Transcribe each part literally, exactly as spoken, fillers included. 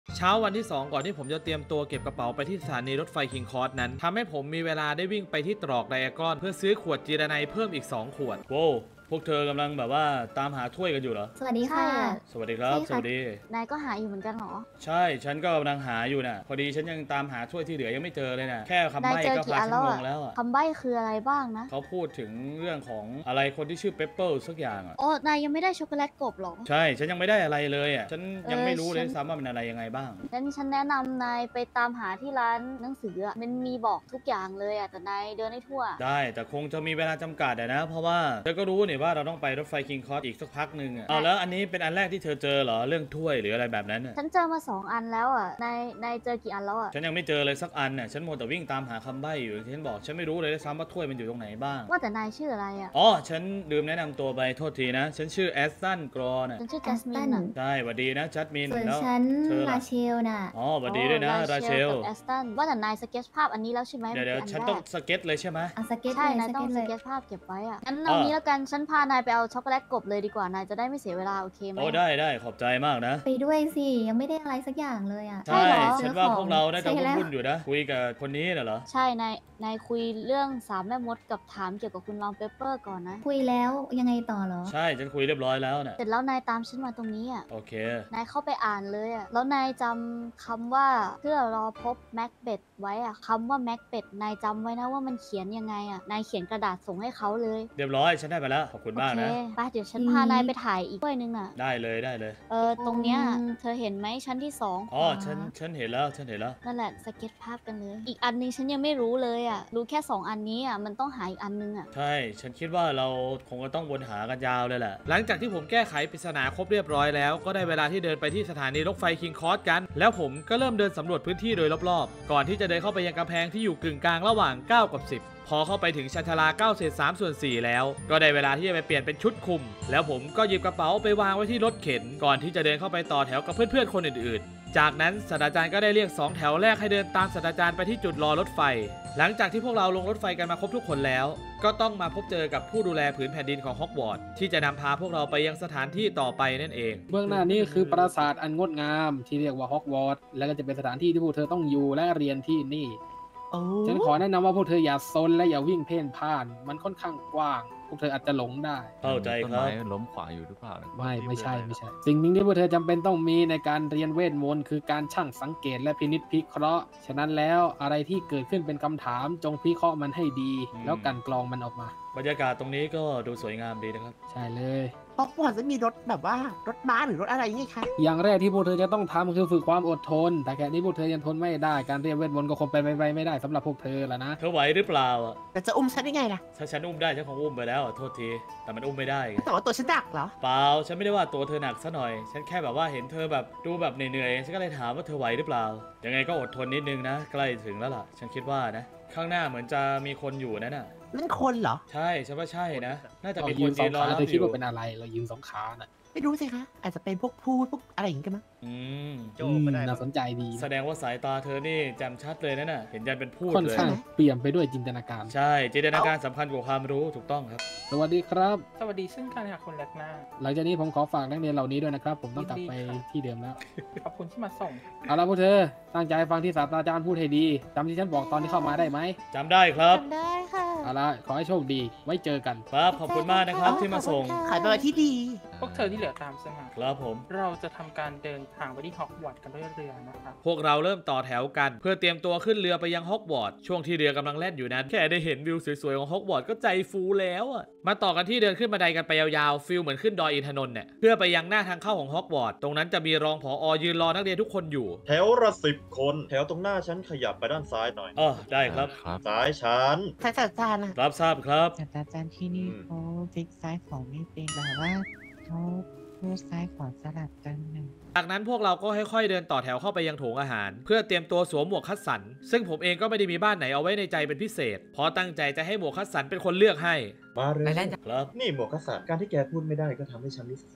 เช้าวันที่สองก่อนที่ผมจะเตรียมตัวเก็บกระเป๋าไปที่สถานีรถไฟคิงคอร์สนั้นทำให้ผมมีเวลาได้วิ่งไปที่ตรอกไดอากอนเพื่อซื้อขวดจีราไนเพิ่มอีกสองขวดโว้พวกเธอกำลังแบบว่าตามหาถ้วยกันอยู่เหรอสวัสดีค่ะสวัสดีครับสวัสดีนายก็หาอยู่เหมือนกันเหรอใช่ฉันก็กำลังหาอยู่น่ะพอดีฉันยังตามหาถ้วยที่เหลือยังไม่เจอเลยน่ะแค่คำใบ้ก็พาฉันงงแล้วอ่ะคำใบ้คืออะไรบ้างนะเขาพูดถึงเรื่องของอะไรคนที่ชื่อเปปเปอร์สักอย่างอ่ะโอ้นายยังไม่ได้ช็อกโกแลตกบหรอใช่ฉันยังไม่ได้อะไรเลยอ่ะฉันยังไม่รู้เลยซ้ำว่ามันอะไรยังไงบ้างงั้นฉันแนะนำนายไปตามหาที่ร้านหนังสืออ่ะมันมีบอกทุกอย่างเลยอ่ะแต่นายเดินให้ทั่วได้แต่คงจะมีเวลาจำกัดนะเพราะว่าเธอก็รู้นี่ว่าเราต้องไปรถไฟคิงคอร์สอีกสักพักหนึ่งอ่ะอ๋อแล้วอันนี้เป็นอันแรกที่เธอเจอเหรอเรื่องถ้วยหรืออะไรแบบนั้นฉันเจอมาสองอันแล้วอ่ะนายนายเจอกี่อันแล้วอ่ะฉันยังไม่เจอเลยสักอันน่ะฉันมัวแต่วิ่งตามหาคำใบ้อยู่ฉันบอกฉันไม่รู้เลยซ้ำว่าถ้วยมันอยู่ตรงไหนบ้างว่าแต่นายชื่ออะไรอ่ะอ๋อฉันลืมแนะนำตัวไปโทษทีนะฉันชื่อแอสตันกรอน่ะฉันชื่อจัสมินใช่สวัสดีนะจัสมินส่วนแล้วฉันราเชลน่ะอ๋อสวัสดีด้วยนะราเชลกับแอสตันว่าแต่นายสเก็ตภาพอันนี้แล้วใช่ไหมเดี๋ยวเดี๋ยวฉันต้องสเก็ตเลยใช่ไหมอ่ะสเก็ตใช่นายต้องสเก็ตภาพเก็บไว้อ่ะงั้นเอางี้แล้วกันฉันพานายไปเอาช็อกโกแลตกบเลยดีกว่านายจะได้ไม่เสียเวลาโอเคไหมโอ้ได้ได้ขอบใจมากนะไปด้วยสิยังไม่ได้อะไรสักอย่างเลยอ่ะใช่ฉันว่าพวกเราน่าจะวุ่นๆอยู่นะคุยกับคนนี้น่ะเหรอใช่นายนายคุยเรื่องสามแม่มดกับถามเกี่ยวกับคุณลองเปเปอร์ก่อนนะคุยแล้วยังไงต่อเหรอใช่ฉันคุยเรียบร้อยแล้วน่ะเสร็จแล้วนายตามฉันมาตรงนี้อ่ะโอเคนายเข้าไปอ่านเลยอ่ะแล้วนายจำคำว่าเพื่อรอพบแม็กเบตไว้อ่ะคำว่าแม็กเบตนายจำไว้นะว่ามันเขียนยังไงอ่ะนายเขียนกระดาษส่งให้เขาเลยเรียบร้อยฉันได้ไปแล้วขอบคุณมากนะโอเคไปเดี๋ยวฉันพานายไปถ่ายอีกด้วยนึงอ่ะได้เลยได้เลยเออตรงเนี้ยเธอเห็นไหมชั้นที่สองอ๋อฉันฉันเห็นแล้วฉันเห็นแล้วนั่นแหละสเก็ตภาพกันเลยอีกอันนึงฉันยังไม่รู้เลยอ่ะรู้แค่สองอันนี้อ่ะมันต้องหาอีกอันนึงอ่ะใช่ฉันคิดว่าเราคงจะต้องวนหากันยาวเลยแหละหลังจากที่ผมแก้ไขปริศนาครบเรียบร้อยแล้วก็ได้เวลาที่เดินไปที่สถานีรถไฟคิงคอร์สกันแล้วผมก็เริ่มเดินสำรวจพื้นที่โดยรอบๆก่อนที่จะเดินเข้าไปยังกำแพงที่อยู่กึ่งกลางระหว่างเก้ากับสิบพอเข้าไปถึงชันชาลาเก้าเศษสามส่วนสี่แล้วก็ได้เวลาที่จะไปเปลี่ยนเป็นชุดคุมแล้วผมก็หยิบกระเป๋าไปวางไว้ที่รถเข็นก่อนที่จะเดินเข้าไปต่อแถวกับเพื่อนๆคนอื่นๆจากนั้นศาสตราจารย์ก็ได้เรียกสองแถวแรกให้เดินตามศาสตราจารย์ไปที่จุดรอรถไฟหลังจากที่พวกเราลงรถไฟกันมาครบทุกคนแล้วก็ต้องมาพบเจอกับผู้ดูแลผืนแผ่นดินของฮอกวอตส์ที่จะนำพาพวกเราไปยังสถานที่ต่อไปนั่นเองเบื้องหน้านี้คือปราสาทอันงดงามที่เรียกว่าฮอกวอตส์และก็จะเป็นสถานที่ที่พวกเธอต้องอยู่และเรียนที่นี่ฉันขอแนะนำว่าพวกเธออย่าซนและอย่าวิ่งเพ่นพ่านมันค่อนข้างกว้างพวกเธออาจจะหลงได้เข้าใจครับต้นไม้ล้มขวางอยู่หรือเปล่าไม่ไม่ใช่ไม่ใช่สิ่งหนึ่งที่พวกเธอจำเป็นต้องมีในการเรียนเวทมนต์คือการชั่งสังเกตและพินิจพิเคราะห์ฉะนั้นแล้วอะไรที่เกิดขึ้นเป็นคำถามจงพิเคราะห์มันให้ดีแล้วกันกรองมันออกมาบรรยากาศตรงนี้ก็ดูสวยงามดีนะครับใช่เลยฮอกวอตส์จะมีรถแบบว่ารถม้าหรือรถอะไรนี่คะอย่างแรกที่พวกเธอจะต้องทำคือฝึกความอดทนแต่แค่นี้พวกเธอยังทนไม่ได้การเรียนเวทมนต์ก็คงเป็นไปไม่ได้สำหรับพวกเธอแล้วนะเธอไหวหรือเปล่าอ่ะแต่จะอุ้มฉันได้ไงล่ะถ้าฉันอุ้มได้ฉันคงอุ้มไปแล้วโทษทีแต่มันอุ้มไม่ได้แต่ว่าตัวฉันหนักเหรอเปล่าฉันไม่ได้ว่าตัวเธอหนักซะหน่อยฉันแค่แบบว่าเห็นเธอแบบดูแบบเหนื่อยๆฉันก็เลยถามว่าเธอไหวหรือเปล่ายังไงก็อดทนนิดนึงนะใกล้ถึงแล้วล่ะฉันคิดว่านะข้างหน้าเหมือนจะมีคนอยู่นั่นน่ะนั่นคนเหรอใช่ฉันว่าใช่นะน่าจะมีคนยืนสองขาเธอคิดว่าเป็นออะไรเรายืนสองขาน่ะไม่รู้สิคะอาจจะเป็นพวกพูดพวกอะไรอย่างงี้กันมั้งอืมโจก็ได้น่าสนใจดีแสดงว่าสายตาเธอนี่แจ่มชัดเลยนะน่ะเห็นยันเป็นพูดเลยค่อนข้างเปี่ยมไปด้วยจินตนาการใช่จินตนาการสำคัญกว่าความรู้ถูกต้องครับสวัสดีครับสวัสดีซึ่งกันค่ะคนแรกหน้าหลังจากนี้ผมขอฝากนักเรียนเหล่านี้ด้วยนะครับผมต้องกลับไปที่เดิมแล้วขอบคุณที่มาส่งเอาละพวกเธอตั้งใจฟังที่ศาสตราจารย์พูดให้ดีจำที่ฉันบอกตอนที่เข้ามาได้ไหมจำได้ครับจำได้ค่ะเอาละขอให้โชคดีไว้เจอกันครับขอบคุณมากนะครับที่มาส่งขายไปที่ดีพวกเธอที่เหลือตามสมาครับผมเราจะทำการเดินทางไปที่ฮอกวอตส์กันด้วยเรือนะคะพวกเราเริ่มต่อแถวกันเพื่อเตรียมตัวขึ้นเรือไปยังฮอกวอตส์ช่วงที่เรือกำลังแล่นอยู่นั้นแค่ได้เห็นวิวสวยๆของฮอกวอตส์ก็ใจฟูแล้วอ่ะมาต่อกันที่เดินขึ้นบันไดกันไปยาวๆฟิลเหมือนขึ้นดอยอินทนนท์เนี่ยเพื่อไปยังหน้าทางเข้าของฮอกวอตส์ตรงนั้นจะมีรองผอ.ยืนรอนักเรียนทุกคนอยู่แถวละสิบคนแถวตรงหน้าฉันขยับไปด้านซ้ายหน่อยอ๋อได้ครับสายฉันศาสตราจารย์นะรับทราบครับศาสตราจารย์ที่นี่เขาพลิกซ้ายขวาไม่เป็นแต่ว่าเขาพูดซ้ายขวาสลับกันหนึ่งจากนั้นพวกเราก็ค่อยๆเดินต่อแถวเข้าไปยังโถงอาหารเพื่อเตรียมตัวสวมหมวกคัดสรรซึ่งผมเองก็ไม่ได้มีบ้านไหนเอาไว้ในใจเป็นพิเศษเพราะตั้งใจจะให้หมวกคัดสรรเป็นคนเลือกให้มาเลยครับนี่หมวกคัดสรรการที่แกพูดไม่ได้ก็ทำให้ฉันรู้สึกสงบ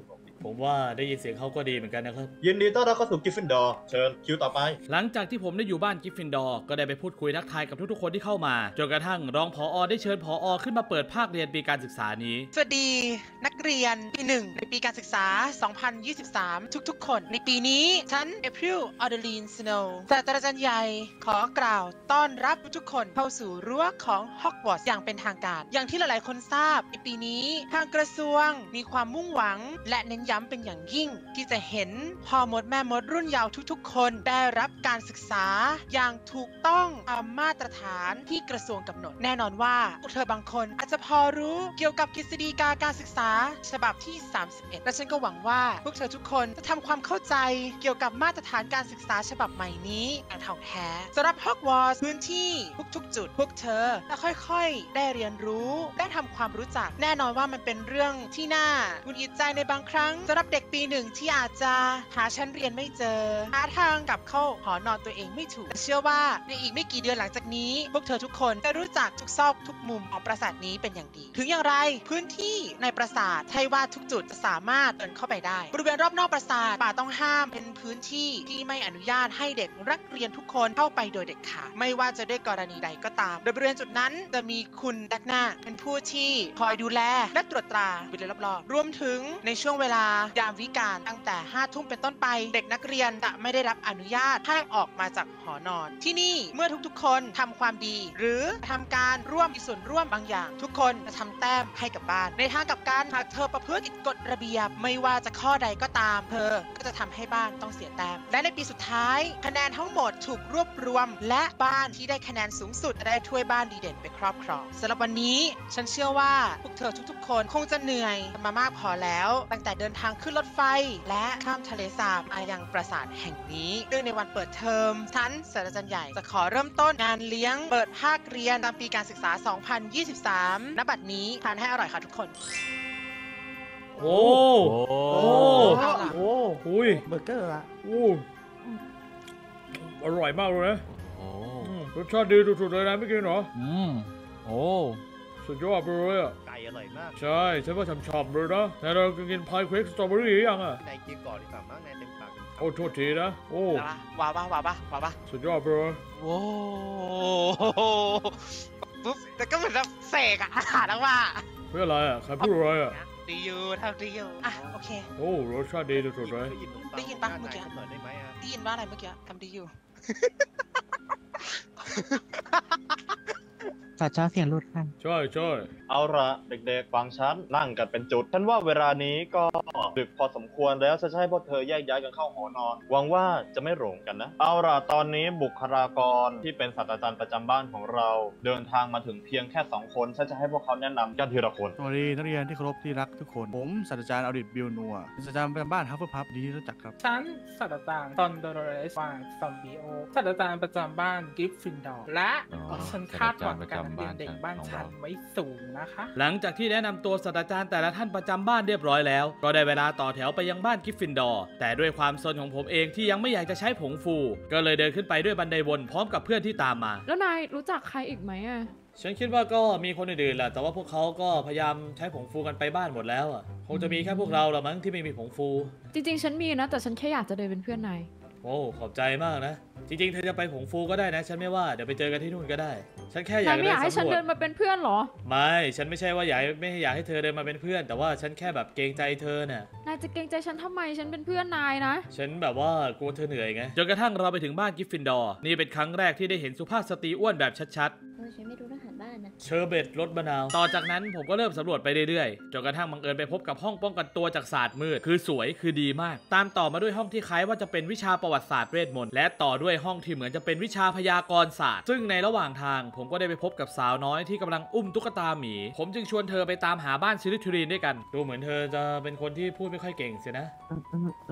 ผมว่าได้ยินเสียงเขาก็ดีเหมือนกันนะครับยินดีต้อนรับเข้าสู่กริฟฟินดอร์เชิญคิวต่อไปหลังจากที่ผมได้อยู่บ้านกริฟฟินดอร์ก็ได้ไปพูดคุยทักทายกับทุกๆคนที่เข้ามาจนกระทั่งรองผอ.ได้เชิญผอ.ขึ้นมาเปิดภาคเรียนปีการศึกษานี้สวัสดีนักเรียนปีหนึ่งในปีการศึกษา สองพันยี่สิบสาม ทุกๆคนในปีนี้ฉัน April Adeline Snow ศาสตราจารย์ใหญ่ขอกล่าวต้อนรับทุกๆคนเข้าสู่รั้วของฮอกวอตส์อย่างเป็นทางการอย่างที่หลายๆคนทราบในปีนี้ทางกระทรวงมีความมุ่งหวังและเน้นย้ำเป็นอย่างยิ่งที่จะเห็นพ่อมดแม่มดรุ่นเยาว์ทุกๆคนได้รับการศึกษาอย่างถูกต้องตามมาตรฐานที่กระทรวงกำหนดแน่นอนว่าพวกเธอบางคนอาจจะพอรู้เกี่ยวกับกฤษฎีกาการศึกษาฉบับที่สามสิบเอ็ดและฉันก็หวังว่าพวกเธอทุกคนจะทำความเข้าใจเกี่ยวกับมาตรฐานการศึกษาฉบับใหม่นี้อย่างถ่องแท้สำหรับฮอกวอตส์พื้นที่ทุกๆจุดพวกเธอจะค่อยๆได้เรียนรู้ได้ทำความรู้จักแน่นอนว่ามันเป็นเรื่องที่น่าหงุดหงิดใจในบางครั้งสำหรับเด็กปีหนึ่งที่อาจจะหาชั้นเรียนไม่เจอหาทางกลับเข้าหอนอนตัวเองไม่ถูกแต่เชื่อว่าในอีกไม่กี่เดือนหลังจากนี้พวกเธอทุกคนจะรู้จักทุกซอกทุกมุมของปราสาทนี้เป็นอย่างดีถึงอย่างไรพื้นที่ในปราสาทใช่ว่าทุกจุดจะสามารถเดินเข้าไปได้บริเวณรอบนอกปราสาทป่าต้องห้ามเป็นพื้นที่ที่ไม่อนุญาตให้เด็กนักเรียนทุกคนเข้าไปโดยเด็ดขาดไม่ว่าจะด้วยกรณีใดก็ตามโดยบริเวณจุดนั้นจะมีคุณดักหน้าเป็นผู้ที่คอยดูแลและตรวจตราบริเวณรอบๆรวมถึงในช่วงเวลายามวิกาลตั้งแต่ห้าทุ่มเป็นต้นไปเด็กนักเรียนจะไม่ได้รับอนุญาตให้ออกมาจากหอนอนที่นี่เมื่อทุกๆคนทำความดีหรือทำการร่วมมีส่วนร่วมบางอย่างทุกคนจะทำแต้มให้กับบ้านในทางกับการหากเธอประพฤติผิดกฎระเบียบไม่ว่าจะข้อใดก็ตามเธอก็จะทำให้บ้านต้องเสียแต้มและในปีสุดท้ายคะแนนทั้งหมดถูกรวบรวมและบ้านที่ได้คะแนนสูงสุดจะได้ถ้วยบ้านดีเด่นไปครอบครองสำหรับวันนี้ฉันเชื่อว่าพวกเธอทุกๆคนคงจะเหนื่อยมามากพอแล้วตั้งแต่เดินทางขึ้นรถไฟและข้ามทะเลสาบมายังปราสาทแห่งนี้เนื่องในวันเปิดเทอมฉันศาสตราจารย์ใหญ่จะขอเริ่มต้นงานเลี้ยงเปิดภาคเรียนตามปีการศึกษา สองพันยี่สิบสาม ณ บัดนี้ทานให้อร่อยค่ะทุกคนโอ้โอ้โอ้หุยเบอร์เกอร์อะโอ้อร่อยมากเลยนะรสชาติดีสุดๆเลยนะไม่กินเหรออืมโอ้สุดยอดเลยอ่ะไก่อร่อยมากใช่ฉันว่าฉ่ำๆเลยนะแต่เรากินพายเค้กสตรอเบอรี่ยังอ่ะนายกินก่อนดีกว่ามั้งนายเต็มปากโอ้โทษทีนะโอ้ว้าวว้าวว้าวว้าวว้าวสุดยอดเลยโอ้ปุ๊บแต่ก็เหมือนแบบเสกอะอาหารแล้วว่าเพื่ออะไรอ่ะใครพูดอะไรอ่ะดีอยู่ทำดีอยู่อ่ะโอเคโอ้รสชาติดีสุดๆเลยได้ยินปะเมื่อกี้ได้ยินว่าอะไรเมื่อกี้ทำดีอยู่สัตว์ชอบเสียงรุดค่ะใช่ใช่เอาละเด็กๆฟังฉันนั่งกันเป็นจุดฉันว่าเวลานี้ก็ดึกพอสมควรแล้วจะให้พวกเธอแยกย้ายกันเข้าหอนอนหวังว่าจะไม่หลงกันนะเอาละตอนนี้บุคลากรที่เป็นศาสตราจารย์ประจำบ้านของเราเดินทางมาถึงเพียงแค่สองคนฉันจะให้พวกเขาแนะนำกันทีละคนสวัสดีนักเรียนที่เคารพที่รักทุกคนผมศาสตราจารย์อดิตบิลนัวศาสตราจารย์ประจำบ้านฮัฟเฟิลพัฟดีรู้จักครับฉันศาสตราจารย์ตอนโดโรเรสวานซอมบิโอศาสตราจารย์ประจำบ้านกริฟฟินดอร์และฉันคาดหวังการเรียนเด็กบ้านฉันไว้สูงนะคะหลังจากที่แนะนำตัวศาสตราจารย์แต่ละท่านประจำบ้านเรียบร้อยแล้วก็ได้เวลาต่อแถวไปยังบ้านกริฟฟินดอร์แต่ด้วยความซนของผมเองที่ยังไม่อยากจะใช้ผงฟูก็เลยเดินขึ้นไปด้วยบันไดวนพร้อมกับเพื่อนที่ตามมาแล้วนายรู้จักใครอีกไหมอ่ะฉันคิดว่าก็มีคนอื่นๆแหละแต่ว่าพวกเขาก็พยายามใช้ผงฟูกันไปบ้านหมดแล้วอ่ะคงจะมีแค่พวกเราละมั้งที่ไม่มีผงฟูจริงๆฉันมีนะแต่ฉันแค่อยากจะเดินเป็นเพื่อนนายโอ้ขอบใจมากนะจริงๆเธอจะไปผงฟูก็ได้นะฉันไม่ว่าเดี๋ยวไปเจอกันที่นู่นก็ได้ฉันแค่อยากไม่อยากให้ฉันเดินมาเป็นเพื่อนหรอไม่ฉันไม่ใช่ว่าอยากไม่อยากให้เธอเดินมาเป็นเพื่อนแต่ว่าฉันแค่แบบเกรงใจเธอน่ะนายจะเกรงใจฉันทำไมฉันเป็นเพื่อนนายนะฉันแบบว่ากลัวเธอเหนื่อยไงจนกระทั่งเราไปถึงบ้านกริฟฟินดอร์นี่เป็นครั้งแรกที่ได้เห็นสุภาพสตรีอ้วนแบบชัดๆเออฉันไม่รู้รหัสบ้านนะเชอร์เบตรสมะนาวต่อจากนั้นผมก็เริ่มสำรวจไปเรื่อยๆจนกระทั่งบังเอิญไปพบกับห้องป้องกันตัวจากศาสตร์มืดคือสวยคือดีมากตามต่อมาด้วยห้องที่คล้ายว่าจะเป็นวิชาประวัติศาสตร์เวทมนต์และต่อด้วยห้องที่เหมือนจะเป็นวิชาพยากรณ์ศาสตร์ซึ่งในระหว่างทางผมก็ได้ไปพบกับสาวน้อยที่กำลังอุ้มตุ๊กตาหมีผมจึงชวนเธอไปตามหาบ้านซิลิทูรินด้วยกันดูเหมือนเธอจะเป็นคนที่พูดไม่ค่อยเก่งสินะ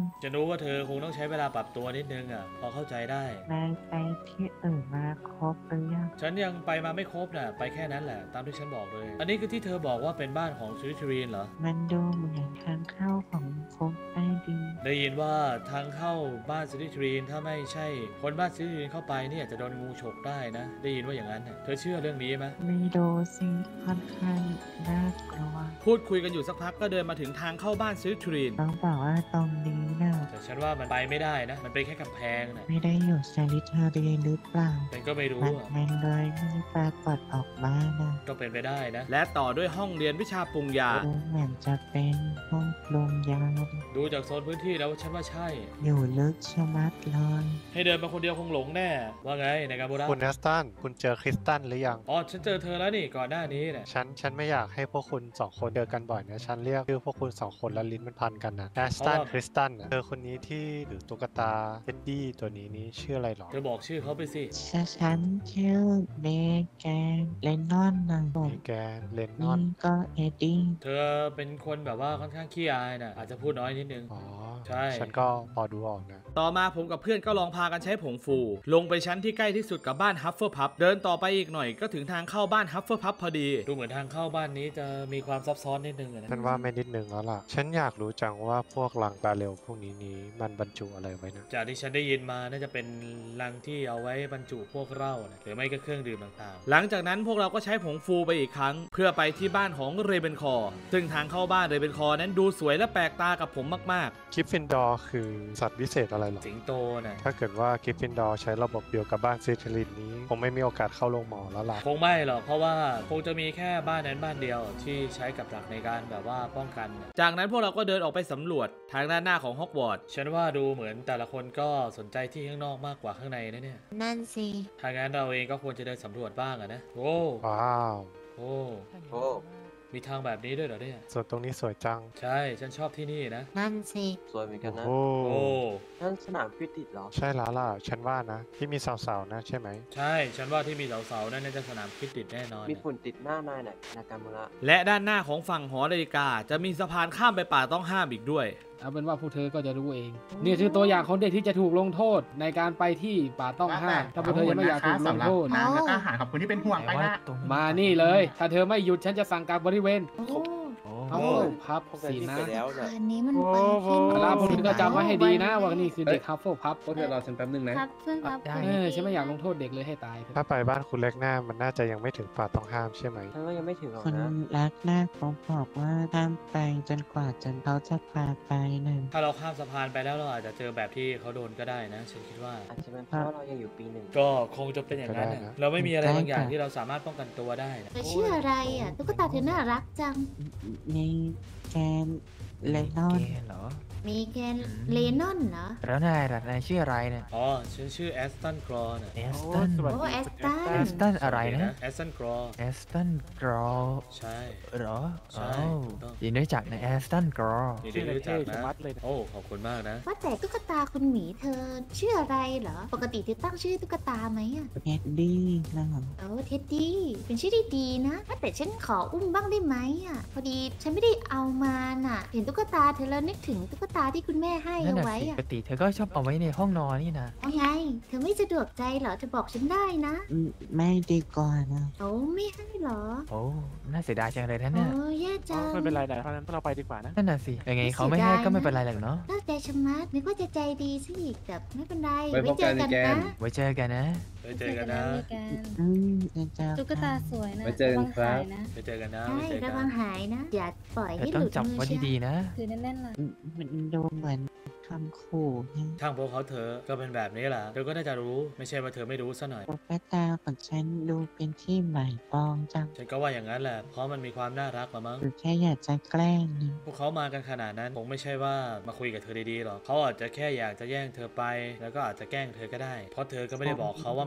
จะรู้ว่าเธอคงต้องใช้เวลาปรับตัวนิดนึงอ่ะพอเข้าใจได้นายไปที่อื่นมาครบหรือยังฉันยังไปมาไม่ครบน่ะไปแค่นั้นแหละตามที่ฉันบอกเลย อันนี้คือที่เธอบอกว่าเป็นบ้านของซิลิทรีนเหรอมันดูเหมือนทางเข้าของคุกใต้ดินได้ยินว่าทางเข้าบ้านซิลิทรีนถ้าไม่ใช่คนบ้านซิลิทรีนเข้าไปเนี่ยจะโดนงูฉกได้นะ ได้ยินว่าอย่างนั้นน่ะเธอเชื่อเรื่องนี้ไหมไม่ดูสิค่อนข้างน่ากลัวพูดคุยกันอยู่สักพักก็เดินมาถึงทางเข้าบ้านซิลิทรีนต้องบอกว่าตรงนี้น่ะแต่ฉันว่ามันไปไม่ได้นะมันเป็นแค่กำแพงนะไม่ได้อยู่ซาลิเทอรีหรือเปล่าฉันก็ไม่รู้มันอะมันเลยไม่ปรากฏออกมานะก็เป็นไปได้นะ และต่อด้วยห้องเรียนวิชาปรุงยาดูเหมือนจะเป็นห้องปรุงยาดูจากโซนพื้นที่แล้วฉันว่าใช่อยู่ลึกชะมัดเลยให้เดินมาคนเดียวคงหลงแน่ ว่าไงในการบูระคุณแอสตัน คุณเจอคริสตันหรือยังอ๋อฉันเจอเธอแล้วนี่ก่อนหน้านี้เนี่ยฉัน ฉันไม่อยากให้พวกคุณสองคนเจอกันบ่อยนะ ฉันเรียกชื่อพวกคุณสองคนแล้วลิ้นมันพันกันนะแอสตัน คริสตันนะเธอคนนี้ที่หรือตุ๊กตาเท็ดดี้ตัวนี้นี่ชื่ออะไรหรอเธอบอกชื่อเขาไปสิฉันชื่อเมแกนเลนนอนนะผมเมแกน เลนนนี่อนก็เอ็ดดี้เธอเป็นคนแบบว่าค่อนข้างขี้อายนะอาจจะพูดน้อยนิดนึงอ๋อใช่ฉันก็พอดูออกนะต่อมาผมกับเพื่อนก็ลองพากันใช้ผงฟู ลงไปชั้นที่ใกล้ที่สุดกับบ้านฮัฟเฟิลพับเดินต่อไปอีกหน่อยก็ถึงทางเข้าบ้านฮัฟเฟิลพับพอดี ดูเหมือนทางเข้าบ้านนี้จะมีความซับซ้อนนิดนึงอะนะฉันว่าไม่นิดนึงแล้วล่ะ ฉันอยากรู้จังว่าพวกลังกาเรลพวกนี้นี้มันบรรจุอะไรไว้นะจากที่ฉันได้ยินมาน่าจะเป็นลังที่เอาไว้บรรจุพวกเหล้านะหรือไม่ก็เครื่องดื่มต่างๆ หลังจากนั้นพวกเราก็ใช้ผงฟูไปอีกครั้ง เพื่อไปที่บ้านของเรเบนคอร์ซึ่งทางเข้าบ้านเรเบนคอร์นั้นดูสวยและแปลกตากับผมมากกริฟฟินดอร์คือสัตว์วิเศษอะไรหรอๆ สิงโตนะถ้าเกิดว่ากริฟฟินดอร์ใช้ระบบเดียวกับบ้านซิทรินนี้คงไม่มีโอกาสเข้าโรงหมอแล้วล่ะคงไม่หรอกเพราะว่าคงจะมีแค่บ้านนั้นบ้านเดียวที่ใช้กับดักในการแบบว่าป้องกันนะจากนั้นพวกเราก็เดินออกไปสำรวจทางด้านหน้าของฮอกวอตส์ฉันว่าดูเหมือนแต่ละคนก็สนใจที่ข้างนอกมากกว่าข้างในนะเนี่ยนั่นสิทางนั้นเราเองก็ควรจะเดินสำรวจบ้างอะนะโอ้ว้าวโอ้โอ้มีทางแบบนี้ด้วยเหรอเนี่ยส่วนตรงนี้สวยจังใช่ฉันชอบที่นี่นะนั่นสิสวยเหมือนกันนะโอ้โอ้นั่นสนามฟิตติดเหรอใช่แล้วล่ะ ฉันว่านะ ที่มีสาวๆนะใช่ไหมใช่ฉันว่าที่มีเสาๆนั่นน่าจะสนามคิดติดแน่นอนมีฝุ่นติดหน้านายหน่อยนาการมุระและด้านหน้าของฝั่งหอนาฬิกาจะมีสะพานข้ามไปป่าต้องห้ามอีกด้วยเอาเป็นว่าพวกเธอก็จะรู้เอง นี่คือตัวอย่างของเด็กที่จะถูกลงโทษในการไปที่ป่าต้องห้ามถ้าพวกเธอยังไม่อยากถูกลงโทษน้ำแล้วก็อาหารขอบคุณที่เป็นห่วงไปนะมานี่เลย ถ้าเธอไม่หยุดฉันจะสั่งการบริเวณโอ้เอาพับพวกเธอสีรีบนะไปแล้วเนี่ยอันนี้มันไปแค่นี้แล้วพวกเธอก็จำไว้ให้ดีนะว่านี่คือเด็กฮัฟเฟิลพับพวกเธอรอฉันแป๊บนึงนะครับเพื่อนครับเออฉันไม่อยากลงโทษเด็กเลยให้ตายเถอะถ้าไปบ้านคุณเล็กหน้ามันน่าจะยังไม่ถึงป่าต้องห้ามใช่ไหมฉันว่ายังไม่ถึงหรอกคนนะรักหน้าเขาบอกว่าห้ามไปจนกว่าจนเขาจะพาไปนะถ้าเราข้ามสะพานไปแล้วเราอาจจะเจอแบบที่เขาโดนก็ได้นะฉันคิดว่าอาจจะเป็นเพราะว่าเรายังอยู่ปีหนึ่งก็คงจะเป็นอย่างนั้นก็ได้น่ะนะเราไม่มีอะไรบางอย่างที่เราสามารถป้องกันตัวได้นะเธอชื่ออะไรอ่ะตุ๊กตาเธอน่ารักจังมีแกนเลนอนเหรอมีแกนเลนอนเหรอแล้วนายล่ะนายชื่ออะไรเนี่ยอ๋อฉันชื่อแอสตันกรอน่ะแอสตันโอ้แอสตันแอสตันอะไรนะแอสตันกรอแอสตันกรอใช่เหรอใช่อ้าวถูกต้องยินดีรู้จักนะแอสตันกรอยินดีรู้จักนะโอ้ขอบคุณมากนะว่าแต่ตุ๊กตาคุณหมีเธอชื่ออะไรเหรอ ปกติเธอตั้งชื่อตุ๊กตาไหมอ่ะเอ็ดดี้นะโอ้เท็ดดี้ เป็นชื่อที่ดีนะว่าแต่ฉันขออุ้มบ้างได้ไหมอ่ะ พอดีฉันไม่ได้เอามาน่ะ เห็นตุ๊กตาเธอแล้วนึกถึงตุ๊กตาที่คุณแม่ให้นั่นเอาน่ะไว้สิอ่ะปกติเธอก็ชอบเอาไว้ในห้องนอนนี่นะเอาไง เธอไม่สะดวกใจเหรอจะบอกฉันได้นะอืมไม่ดีกว่านะโอ้ไม่ให้เหรอโอ้น่าเสียดายจังเลยนะโอ้เนี่ยแย่จังไม่เป็นไรนะเพราะฉะนั้นเราไปดีกว่านะนั่นน่ะสิยังไงเขาไม่ให้ก็ไม่เป็นไรหรอกเนาะตั้งใจชะมัดนึกว่าจะใจดีซะอีกแต่ไม่เป็นไรไว้พบกันเจอแกกันนนะไว้เจอกันนะไปเจอกันนะอืมจะตุ๊กตาสวยนะไว้เจอกันครับไปเจอกันนะใช่ไปเจอกัระนวังหายนะ อย่าปล่อยเธอให้หต้องลุดจับมือไว้เชียวดีๆนะถือแน่นๆล่ะมันดูเหมือนคำขู่นะช่างพวกเขาเธอะก็เป็นแบบนี้แหละเธอก็น่าจะรู้ไม่ใช่ว่าเธอไม่รู้ซะหน่อยตุ๊กตาของฉันดูเป็นที่หมายปองจังฉันก็ว่าอย่างนั้นแหละเพราะมันมีความน่ารักละมั้งหรือแค่อยากจะแกล้งนะพวกเขามากันขนาดนั้นคงไม่ใช่ว่ามาคุยกับเธอดีๆหรอกเขาอาจจะแค่อยากจะแย่งเธอไป แล้วก็อาจจะแกล้งเธอก็ได้ เพราะเธอก็ไม่ได้บอกเขาว่ามัน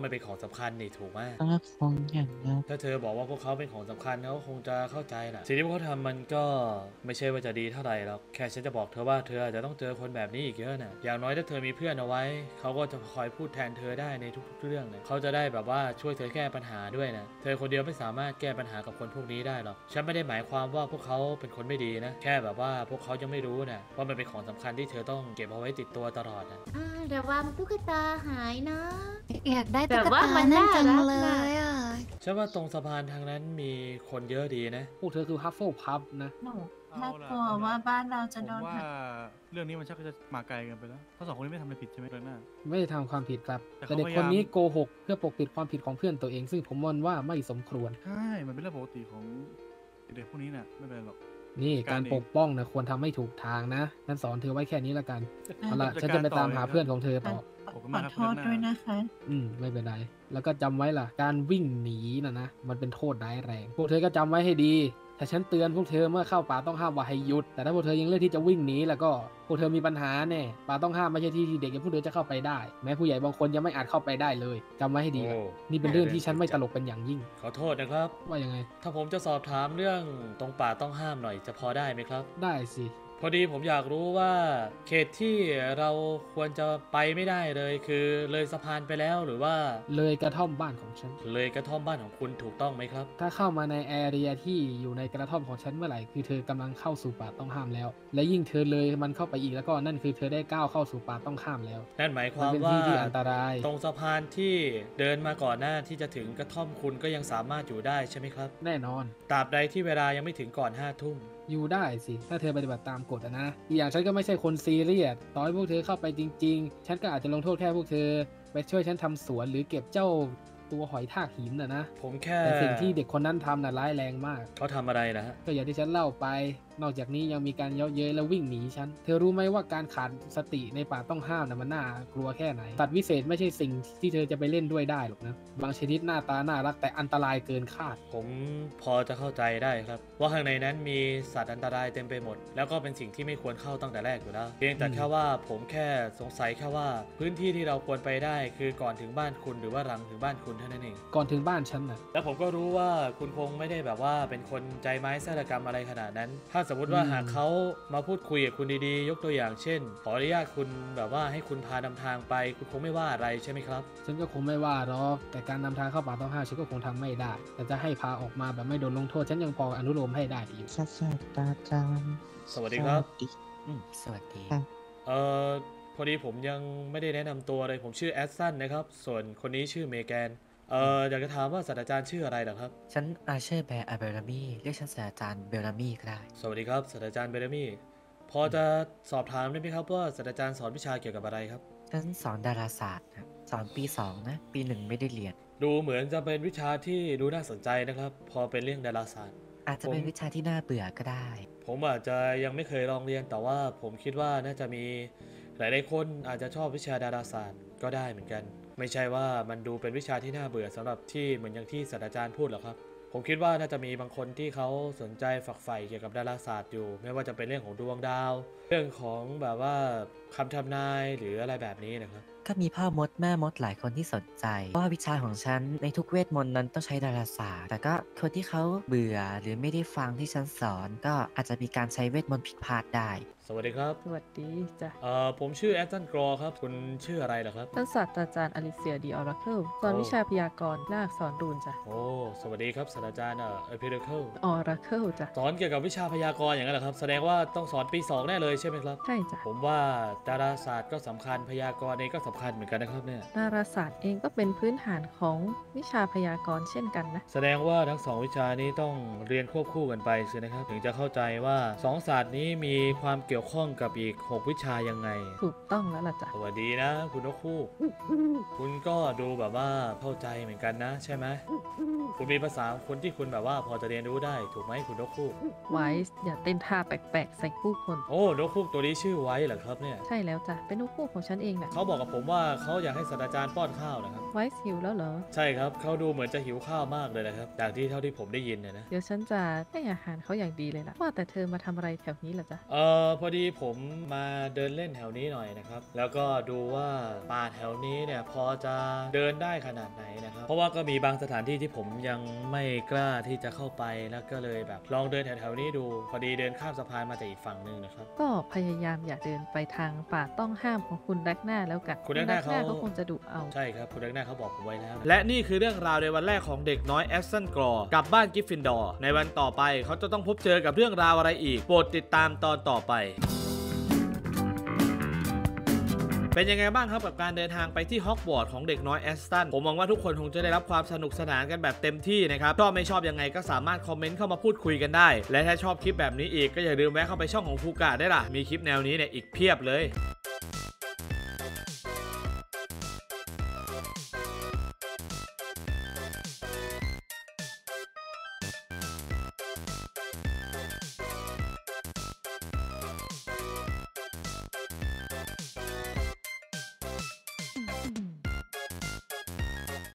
มันเป็นของสำคัญนี่ถูกไหมก็คงอย่างนั้นถ้าเธอบอกว่าพวกเขาเป็นของสำคัญเขาคงจะเข้าใจแหละสิ่งที่พวกเขาทำมันก็ไม่ใช่ว่าจะดีเท่าไหร่หรอกแค่ฉันจะบอกเธอว่าเธออาจจะต้องเจอคนแบบนี้อีกเยอะนะอย่างน้อยถ้าเธอมีเพื่อนเอาไว้เขาก็จะคอยพูดแทนเธอได้ในทุกๆเรื่องนะเขาจะได้แบบว่าช่วยเธอแก้ปัญหาด้วยนะเธอคนเดียวไม่สามารถแก้ปัญหากับคนพวกนี้ได้หรอกฉันไม่ได้หมายความว่าพวกเขาเป็นคนไม่ดีนะแค่แบบว่าพวกเขายังไม่รู้นะว่ามันเป็นของสำคัญที่เธอต้องเก็บเอาไว้ติดตัวตลอดนะอ่าระวังตุ๊กตาหายนะอยากได้แต่ตุ๊กว่าตามันนั่นน่าจังรักเลน่ะยอ่ะฉันว่าตรงสะพานทางนั้นมีคนเยอะดีนะพวกเธอคือฮัฟเฟิลพับนะหนูน่ากลัวว่าบ้านเราจะผมโดนว่าหักเรื่องนี้มันชักจะมาไกลกันไปแล้วทั้งสองคนนี้ไม่ทำอะไรผิดใช่ไหมเรื่องหน้าไม่ได้ทำความผิดครับแต่แต่เขาเด็กพยายามคนนี้โกหกเพื่อปกปิดความผิดของเพื่อนตัวเอง ซึ่งผมมองว่าไม่สมควรใช่ มันเป็นเรื่องปกติของเด็กพวกนี้น่ะไม่เป็นไรหรอกนี่จัดการเองปกป้องนะควรทำให้ถูกทางนะฉันสอนเธอไว้แค่นี้ละกันอ่ะเอาล่ะจัดฉันจะไปการต่อตามหาเลยครับเพื่อนของเธอต่อขอบคุณขมาอกครับโทษคุณหน้าด้วยนะคะอืมไม่เป็นไร แล้วก็จำไว้ล่ะ การวิ่งหนีนะนะ มันเป็นโทษร้ายแรง พวกเธอก็จำไว้ให้ดี ถ้าฉันเตือนพวกเธอเมื่อเข้าป่าต้องห้ามว่าให้หยุด แต่ถ้าพวกเธอยังเลือกที่จะวิ่งหนีแล้วก็พวกเธอมีปัญหาแน่ ป่าต้องห้ามไม่ใช่ที่ที่เด็กอย่างพวกเธอจะเข้าไปได้ แม้ผู้ใหญ่บางคนยังไม่อาจเข้าไปได้เลยจำไว้ให้ดีล่ะโอ้นี่เป็นเรื่องที่ฉันไม่ตลกเป็นอย่างยิ่งขอโทษนะครับว่ายังไงถ้าผมจะสอบถามเรื่องตรงป่าต้องห้ามหน่อยจะพอได้ไหมครับได้สิพอดีผมอยากรู้ว่าเขตที่เราควรจะไปไม่ได้เลยคือเลยสะพานไปแล้วหรือว่าเลยกระท่อมบ้านของฉันเลยกระท่อมบ้านของคุณถูกต้องไหมครับถ้าเข้ามาในแอเรียที่อยู่ในกระท่อมของฉันเมื่อไหร่คือเธอกำลังเข้าสู่ป่าต้องห้ามแล้ว และยิ่งเธอเลยมันเข้าไปอีกแล้วก็นั่นคือเธอได้ก้าวเข้าสู่ป่าต้องห้ามแล้วนั่นหมายความนเป็นว่าที่ที่อันตรายตรงสะพานที่เดินมาก่อนหน้าที่จะถึงกระท่อมคุณก็ยังสามารถอยู่ได้ใช่ไหมครับแน่นอนตราบใดที่เวลายังไม่ถึงก่อนห้าทุ่มอยู่ได้สิ ถ้าเธอปฏิบัติตามกฎอะนะ อีกอย่างฉันก็ไม่ใช่คนซีเรียส ต่อให้พวกเธอเข้าไปจริง ๆ ฉันก็อาจจะลงโทษแค่พวกเธอ ไปช่วยฉันทำสวนหรือเก็บเจ้าตัวหอยทากหินนะนะผมแค่แต่สิ่งที่เด็กคนนั้นทำน่ะร้ายแรงมากเขาทำอะไรนะฮะก็อย่างที่ฉันเล่าไป นอกจากนี้ยังมีการเย้าเย้ยและวิ่งหนีฉัน เธอรู้ไหมว่าการขาดสติในป่าต้องห้ามนะมันน่ากลัวแค่ไหน สัตว์วิเศษไม่ใช่สิ่งที่เธอจะไปเล่นด้วยได้หรอกนะ บางชนิดหน้าตาน่ารักแต่อันตรายเกินคาดผมพอจะเข้าใจได้ครับ ว่าข้างในนั้นมีสัตว์อันตรายเต็มไปหมด แล้วก็เป็นสิ่งที่ไม่ควรเข้าตั้งแต่แรกอยู่แล้วเพียงแต่อืมแค่ว่าผมแค่สงสัยแค่ว่าพื้นที่ที่เราควรไปได้คือก่อนถึงบ้านคุณหรือว่าหลังถึงบ้านคุณเท่านั้นเองก่อนถึงบ้านฉันน่ะแล้วผมก็รู้ว่าคุณคงไม่ได้แบบว่าเป็นคนใจไม้แสรกรรมอะไรขนาดนั้น ถ้าสมมติว่าอืมหากเขามาพูดคุยกับคุณดีๆ ยกตัวอย่างเช่น ขออนุญาตคุณแบบว่าให้คุณพานำทางไป คุณคงไม่ว่าอะไรใช่ไหมครับฉันก็คงไม่ว่าหรอก แต่การนำทางเข้าป่าต้องห้ามฉันก็คงทำไม่ได้ แต่จะให้พาออกมาแบบไม่โดนลงโทษฉันยังพออนุโลมให้ได้อยู่ศาสตราจารย์สวัสดีครับอืมสวัสดีเอ่อพอดีผมยังไม่ได้แนะนำตัวเลยผมชื่อแอดสันนะครับ ส่วนคนนี้ชื่อเมแกนเอ่ออยากจะถามว่าศาสตราจารย์ชื่ออะไรเหรอครับฉันอาเชอร์แบร์อาเบลามี่เรียกฉันศาสตราจารย์เบลามี่ก็ได้สวัสดีครับศาสตราจารย์เบลมี่พอจะสอบถามได้ไหมครับว่าศาสตราจารย์สอนวิชาเกี่ยวกับอะไรครับฉันสอนดาราศาสตร์ครับสอนปีสองนะ ปีหนึ่งไม่ได้เรียนดูเหมือนจะเป็นวิชาที่ดูน่าสนใจนะครับ พอเป็นเรื่องดาราศาสตร์อาจจะเป็นวิชาที่น่าเบื่อก็ได้ผมอาจจะยังไม่เคยลองเรียนแต่ว่าผมคิดว่าน่าจะมีหลายๆคนอาจจะชอบวิชาดาราศาสตร์ก็ได้เหมือนกัน ไม่ใช่ว่ามันดูเป็นวิชาที่น่าเบื่อสำหรับที่เหมือนอย่างที่ศาสตราจารย์พูดหรอกครับ ผมคิดว่าน่าจะมีบางคนที่เขาสนใจฝักใฝ่เกี่ยวกับดาราศาสตร์อยู่ ไม่ว่าจะเป็นเรื่องของดวงดาว เรื่องของแบบว่าคำทำนายหรืออะไรแบบนี้นะครับก็มีพ่อมดแม่มดหลายคนที่สนใจว่าวิชาของฉันในทุกเวทมนต์นั้นต้องใช้ดาราศาสตร์ แต่ก็คนที่เขาเบื่อหรือไม่ได้ฟังที่ฉันสอน ก็อาจจะมีการใช้เวทมนต์ผิดพลาดได้สวัสดีครับสวัสดีจ้ะเอ่อผมชื่อแอดสันกรอครับคุณชื่ออะไรเหรอครับท่านศาสตราจารย์อลิเซียดีออราเคิลสอนวิชาพยากรณ์และอักษรรูนจ้ะโอ้สวัสดีครับศาสตราจารย์เอ่อเอพิเดเคิลออราเคิลจ้ะสอนเกี่ยวกับวิชาพยากรณ์อย่างนั้นเหรอครับแสดงว่าต้องสอนปีสองแน่เลยใช่ไหมครับใช่จ้ะผมว่าดาราศาสตร์ก็สำคัญพยากรณ์เองก็สำคัญเหมือนกันนะครับเนี่ยดาราศาสตร์เองก็เป็นพื้นฐานของวิชาพยากรณ์เช่นกันนะแสดงว่าทั้งสองวิชานี้ต้องเรียนควบคู่กันไปใช่ไหมครับถึงจะเข้าใจว่าสองศาสตร์นี้มีความเกี่ยวข้องกับอีกหกวิชายังไงถูกต้องแล้วล่ะจ้ะสวัสดีนะ คุณนกคู่ คุณก็ดูแบบว่าเข้าใจเหมือนกันนะใช่ไหมคุณมีภาษาคนที่คุณแบบว่าพอจะเรียนรู้ได้ถูกไหมคุณนกคู่ไวส์อย่าเต้นท่าแปลกๆใส่ผู้คนโอ้นกคู่ตัวนี้ชื่อไว้เหรอครับเนี่ยใช่แล้วจ้ะเป็นนกคู่ของฉันเองน่ะเขาบอกกับผมผมว่าเขาอยากให้ศาสตราจารย์ป้อนข้าวนะครับไว้หิวแล้วเหรอใช่ครับเขาดูเหมือนจะหิวข้าวมากเลยนะครับจากที่เท่าที่ผมได้ยินเนี่ยนะเดี๋ยวฉันจะให้อาหารเขาอย่างดีเลยล่ะ ว่าแต่เธอมาทำอะไรแถวนี้ล่ะจ๊ะเออพอดีผมมาเดินเล่นแถวนี้หน่อยนะครับแล้วก็ดูว่าป่าแถวนี้เนี่ยพอจะเดินได้ขนาดไหนนะครับเพราะว่าก็มีบางสถานที่ที่ผมยังไม่กล้าที่จะเข้าไปแล้วก็เลยแบบลองเดินแถวๆนี้ดูพอดีเดินข้ามสะพานมาจากอีกฝั่งหนึ่งนะครับก็พยายามอย่าเดินไปทางป่าต้องห้ามของคุณแรกหน้าแล้วกันคุณแรกหน้าเขาก็คงจะดุเอาใช่ครับคุณแรกหน้าเขาบอกผมไว้แล้วและนี่คือเรื่องราวในวันแรกของเด็กน้อยแอสตันกรอกับบ้านกริฟฟินดอร์ในวันต่อไปเขาจะต้องพบเจอกับเรื่องราวอะไรอีกโปรดติดตามตอนต่อไปเป็นยังไงบ้างครับกับการเดินทางไปที่ฮอกวอตส์ของเด็กน้อยแอสตันผมหวังว่าทุกคนคงจะได้รับความสนุกสนานกันแบบเต็มที่นะครับชอบไม่ชอบยังไงก็สามารถคอมเมนต์เข้ามาพูดคุยกันได้และถ้าชอบคลิปแบบนี้อีกก็อย่าลืมแวะเข้าไปช่องของฟูกะได้ล่ะมีคลิปแนวนี้เนี่ยอีกเพียบเลย